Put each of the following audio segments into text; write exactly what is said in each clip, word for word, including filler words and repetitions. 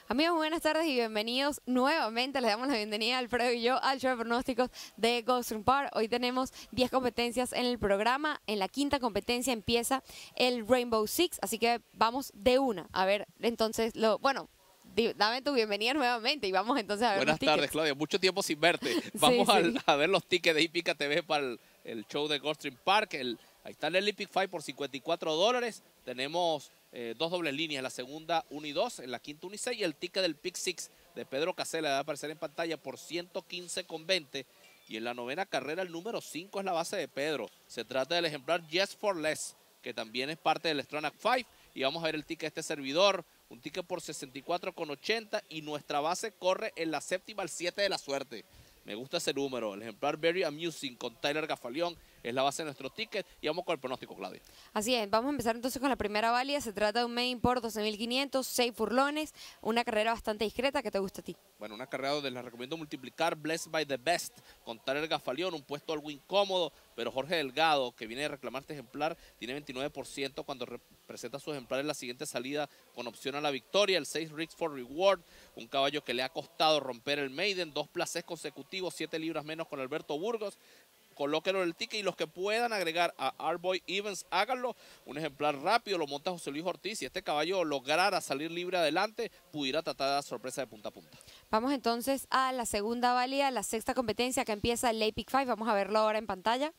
Amigos, buenas tardes y bienvenidos nuevamente. Les damos la bienvenida a Alfredo y yo al show de pronósticos de Gulfstream Park. Hoy tenemos diez competencias en el programa. En la quinta competencia empieza el Rainbow Six, así que vamos de una. A ver, entonces, lo bueno, di- dame tu bienvenida nuevamente y vamos entonces a ver Buenas los tickets. tardes, Claudia. Mucho tiempo sin verte. Vamos Sí, al- sí. a ver los tickets de Hípica T V para el, el show de Gulfstream Park. El, ahí está el Olympic Five por cincuenta y cuatro dólares. Tenemos eh, dos dobles líneas, la segunda uno y dos, en la quinta uno y seis. Y el ticket del Pick Six de Pedro Casella va a aparecer en pantalla por ciento quince con veinte. Y en la novena carrera el número cinco es la base de Pedro. Se trata del ejemplar Just for Less, que también es parte del Stronach Five. Y vamos a ver el ticket de este servidor. Un ticket por sesenta y cuatro con ochenta y nuestra base corre en la séptima al siete de la suerte. Me gusta ese número. El ejemplar Very Amusing con Tyler Gafalión es la base de nuestro ticket. Y vamos con el pronóstico, Claudia. Así es, vamos a empezar entonces con la primera válida. Se trata de un main por doce mil quinientos, seis furlones, una carrera bastante discreta. ¿Qué te gusta a ti? Bueno, una carrera donde les recomiendo multiplicar Blessed by the Best con Tyler Gafalión, un puesto algo incómodo, pero Jorge Delgado, que viene de reclamar este ejemplar, tiene veintinueve por ciento cuando presenta su ejemplar en la siguiente salida con opción a la victoria. El seis Rigs for Reward, un caballo que le ha costado romper el maiden, dos placés consecutivos, siete libras menos con Alberto Burgos. Colóquenlo en el ticket y los que puedan agregar a Arboy Evans, háganlo. Un ejemplar rápido, lo monta José Luis Ortiz. Si este caballo lograra salir libre adelante, pudiera tratar de dar sorpresa de punta a punta. Vamos entonces a la segunda válida, la sexta competencia que empieza el Epic Five. Vamos a verlo ahora en pantalla.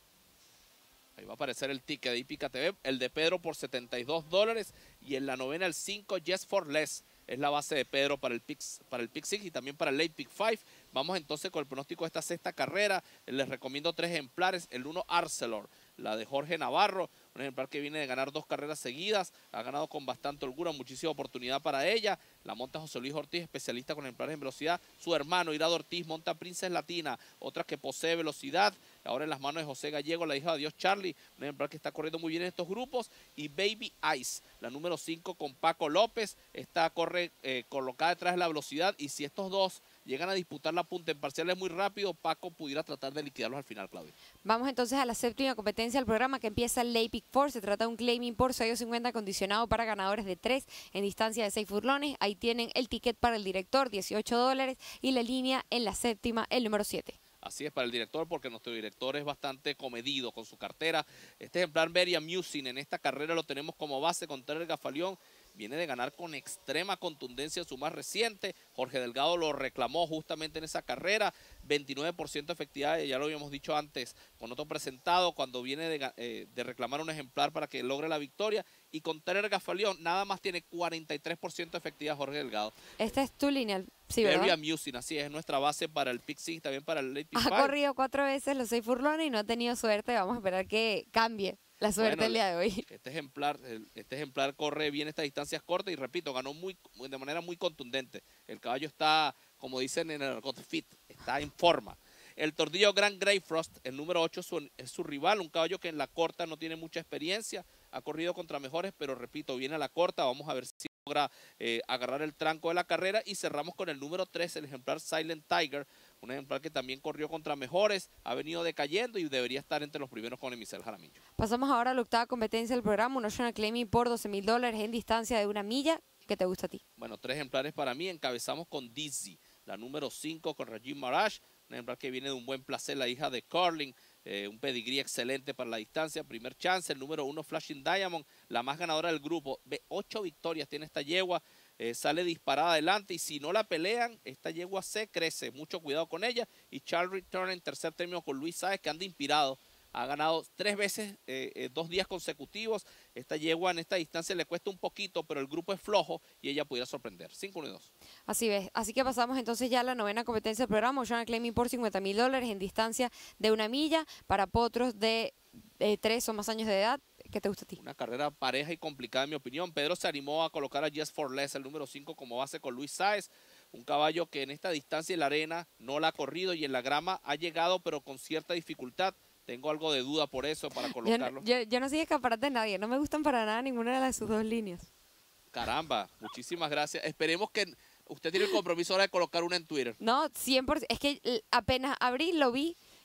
Ahí va a aparecer el ticket de Hípica T V, el de Pedro por setenta y dos dólares. Y en la novena el cinco Just for Less es la base de Pedro para el Pick, para el Pick Six y también para el Late Pick Five. Vamos entonces con el pronóstico de esta sexta carrera. Les recomiendo tres ejemplares. El uno Arcelor, la de Jorge Navarro, un ejemplar que viene de ganar dos carreras seguidas. Ha ganado con bastante holgura, muchísima oportunidad para ella. La monta José Luis Ortiz, especialista con ejemplares en velocidad. Su hermano Irado Ortiz monta Princess Latina, otra que posee velocidad. Ahora en las manos de José Gallego, la hija de Dios Charlie, un ejemplar que está corriendo muy bien en estos grupos. Y Baby Ice, la número cinco con Paco López, está corre eh, colocada detrás de la velocidad. Y si estos dos llegan a disputar la punta en parciales muy rápido, Paco pudiera tratar de liquidarlos al final, Claudia. Vamos entonces a la séptima competencia del programa que empieza el Late Pick Four. Se trata de un claiming por seis cincuenta acondicionado para ganadores de tres en distancia de seis furlones. Ahí tienen el ticket para el director, dieciocho dólares, y la línea en la séptima, el número siete. Así es, para el director, porque nuestro director es bastante comedido con su cartera. Este ejemplar Very Amusing en esta carrera lo tenemos como base con Tyler Gafalión. Viene de ganar con extrema contundencia su más reciente. Jorge Delgado lo reclamó justamente en esa carrera. veintinueve por ciento de efectividad, ya lo habíamos dicho antes con otro presentado, cuando viene de, eh, de reclamar un ejemplar para que logre la victoria. Y con Tyler Gafalión nada más tiene cuarenta y tres por ciento de efectividad Jorge Delgado. Esta es tu línea, sí, Very ¿verdad? Amusing, así es, es nuestra base para el Pick Six, también para el Late Pick Ha Five. corrido cuatro veces los seis furlones y no ha tenido suerte. Vamos a esperar que cambie la suerte Bueno, el día de hoy. Este ejemplar, este ejemplar corre bien estas distancias cortas y repito, ganó muy de manera muy contundente. El caballo está, como dicen en el argot, fit, está en forma. El tordillo Grand Greyfrost, el número ocho, es su, es su rival, un caballo que en la corta no tiene mucha experiencia, ha corrido contra mejores, pero repito, viene a la corta. Vamos a ver si logra eh, agarrar el tranco de la carrera. Y cerramos con el número tres, el ejemplar Silent Tiger, un ejemplar que también corrió contra mejores, ha venido decayendo y debería estar entre los primeros con Emisel Jaramillo. Pasamos ahora a la octava competencia del programa, un Ocean Claiming por doce mil dólares en distancia de una milla. ¿Qué te gusta a ti? Bueno, tres ejemplares para mí. Encabezamos con Dizzy, la número cinco con Rajim Maraj, un ejemplar que viene de un buen placer, la hija de Carling, eh, un pedigrí excelente para la distancia. Primer chance, el número uno Flashing Diamond, la más ganadora del grupo. Ve, ocho victorias tiene esta yegua, eh, sale disparada adelante y si no la pelean, esta yegua se crece. Mucho cuidado con ella. Y Charles Return en tercer término con Luis Sáez, que anda inspirado. Ha ganado tres veces, eh, eh, dos días consecutivos. Esta yegua en esta distancia le cuesta un poquito, pero el grupo es flojo y ella pudiera sorprender. cinco uno y dos. Así ves. Así que pasamos entonces ya a la novena competencia del programa, Ocean Claiming por cincuenta mil dólares en distancia de una milla para potros de eh, tres o más años de edad. ¿Qué te gusta a ti? Una carrera pareja y complicada en mi opinión. Pedro se animó a colocar a Just for Less, el número cinco, como base con Luis Sáez. Un caballo que en esta distancia en la arena no la ha corrido y en la grama ha llegado, pero con cierta dificultad. Tengo algo de duda por eso para colocarlo. Yo, yo, yo no soy escaparate de nadie. No me gustan para nada ninguna de las sus dos líneas. Caramba, muchísimas gracias. Esperemos que usted tiene el compromiso ahora de colocar una en Twitter. No, cien por ciento. Es que apenas abrí, lo vi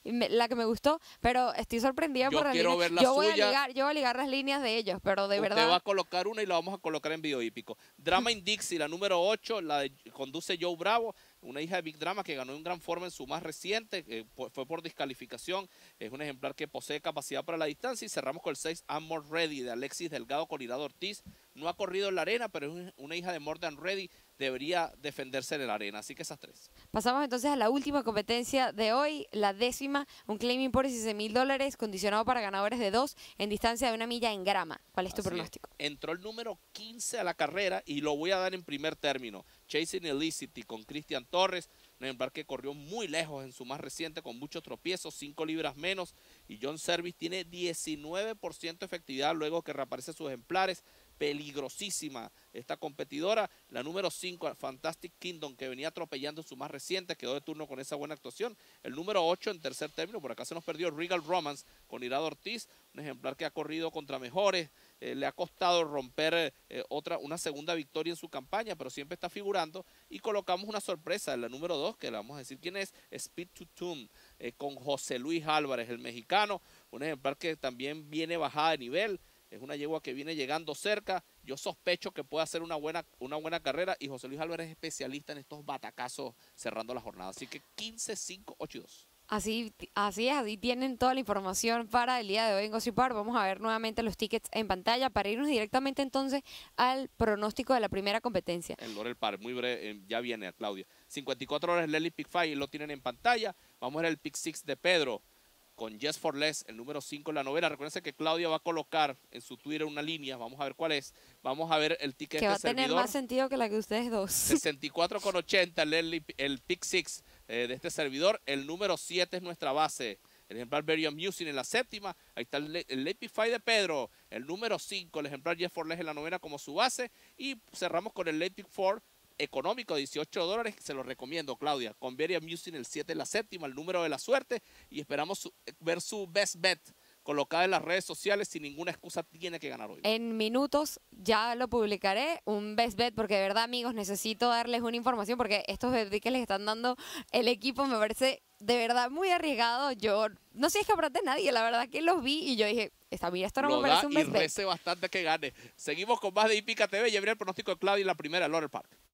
me- la que me gustó, pero estoy sorprendida Yo por la quiero línea. ver la yo voy suya. a ligar, yo voy a ligar las líneas de ellos, pero de Usted verdad. va a colocar una y la vamos a colocar en video hípico. Drama in Dixie, la número ocho, la de- conduce Joe Bravo, una hija de Big Drama que ganó un gran forma en su más reciente, eh, fue por descalificación, es un ejemplar que posee capacidad para la distancia. Y cerramos con el seis, I'm More Ready, de Alexis Delgado con Irado Ortiz. No ha corrido en la arena, pero es una hija de More Than Ready, debería defenderse en la arena, así que esas tres. Pasamos entonces a la última competencia de hoy, la décima, un claiming por dieciséis mil dólares, condicionado para ganadores de dos en distancia de una milla en grama. ¿Cuál es tu Así pronóstico? es. Entró el número quince a la carrera y lo voy a dar en primer término. Chasing Elicity con Cristian Torres, un ejemplar que corrió muy lejos en su más reciente con muchos tropiezos, cinco libras menos. Y John Service tiene diecinueve por ciento efectividad luego que reaparece sus ejemplares. Peligrosísima esta competidora. La número cinco, Fantastic Kingdom, que venía atropellando en su más reciente, quedó de turno con esa buena actuación. El número ocho en tercer término, por acá se nos perdió Regal Romance con Irado Ortiz, un ejemplar que ha corrido contra mejores, eh, le ha costado romper eh, otra, una segunda victoria en su campaña, pero siempre está figurando. Y colocamos una sorpresa en la número dos, que le vamos a decir quién es, Speed to Tune, eh, con José Luis Álvarez, el mexicano, un ejemplar que también viene bajada de nivel. Es una yegua que viene llegando cerca. Yo sospecho que puede hacer una buena, una buena carrera. Y José Luis Álvarez es especialista en estos batacazos cerrando la jornada. Así que quince, cinco, ocho y dos. Así, así es, así tienen toda la información para el día de hoy en Gossip Bar. Vamos a ver nuevamente los tickets en pantalla para irnos directamente entonces al pronóstico de la primera competencia. El Laurel Park, muy breve, eh, ya viene a Claudia. cincuenta y cuatro horas el Lely Pick cinco, lo tienen en pantalla. Vamos a ver el Pick seis de Pedro con Just for Less, el número cinco en la novela. Recuerden que Claudia va a colocar en su Twitter una línea, vamos a ver cuál es. Vamos a ver el ticket Que de va a este tener servidor. más sentido que la que ustedes dos. sesenta y cuatro con ochenta el, early- el Pick seis eh, de este servidor. El número siete es nuestra base. El ejemplar Very Amusing en la séptima. Ahí está el, el Late Pick cinco de Pedro. El número cinco, el ejemplar Jeff Forles en la novena como su base. Y cerramos con el Late Pick cuatro económico, dieciocho dólares. Se lo recomiendo, Claudia. Con Very Amusing el siete en la séptima, el número de la suerte. Y esperamos su- ver su best bet colocada en las redes sociales. Sin ninguna excusa tiene que ganar hoy. En minutos ya lo publicaré, un best bet, porque de verdad, amigos, necesito darles una información, porque estos best bet que les están dando el equipo me parece de verdad muy arriesgado. Yo no soy escaparate de nadie, la verdad que los vi y yo dije, esta, mira, esto no Lo me da parece un y best bet. rece bastante que gane. Seguimos con más de Hípica T V y el pronóstico de Claudia en la primera, Laurel Park.